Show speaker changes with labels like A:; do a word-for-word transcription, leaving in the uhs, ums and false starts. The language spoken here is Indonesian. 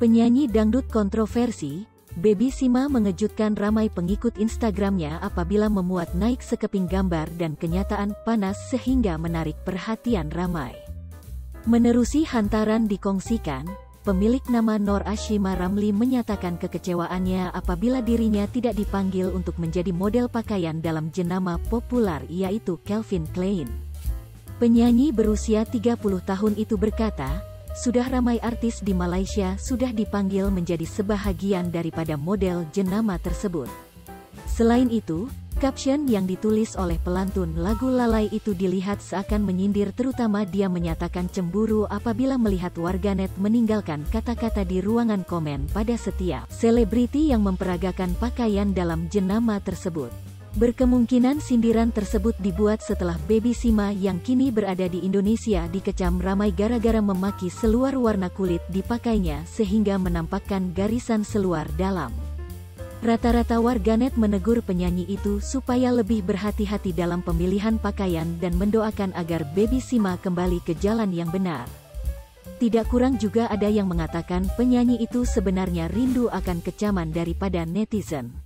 A: Penyanyi dangdut kontroversi, Baby Sima mengejutkan ramai pengikut Instagramnya apabila memuat naik sekeping gambar dan kenyataan panas sehingga menarik perhatian ramai. Menerusi hantaran dikongsikan, pemilik nama Noor Ashima Ramli menyatakan kekecewaannya apabila dirinya tidak dipanggil untuk menjadi model pakaian dalam jenama populer yaitu Calvin Klein. Penyanyi berusia tiga puluh tahun itu berkata, sudah ramai artis di Malaysia sudah dipanggil menjadi sebahagian daripada model jenama tersebut. Selain itu, caption yang ditulis oleh pelantun lagu Lalai itu dilihat seakan menyindir, terutama dia menyatakan cemburu apabila melihat warganet meninggalkan kata-kata di ruangan komen pada setiap selebriti yang memperagakan pakaian dalam jenama tersebut. Berkemungkinan sindiran tersebut dibuat setelah Baby Sima yang kini berada di Indonesia dikecam ramai gara-gara memaki seluar warna kulit dipakainya sehingga menampakkan garisan seluar dalam. Rata-rata warganet menegur penyanyi itu supaya lebih berhati-hati dalam pemilihan pakaian dan mendoakan agar Baby Sima kembali ke jalan yang benar. Tidak kurang juga ada yang mengatakan penyanyi itu sebenarnya rindu akan kecaman daripada netizen.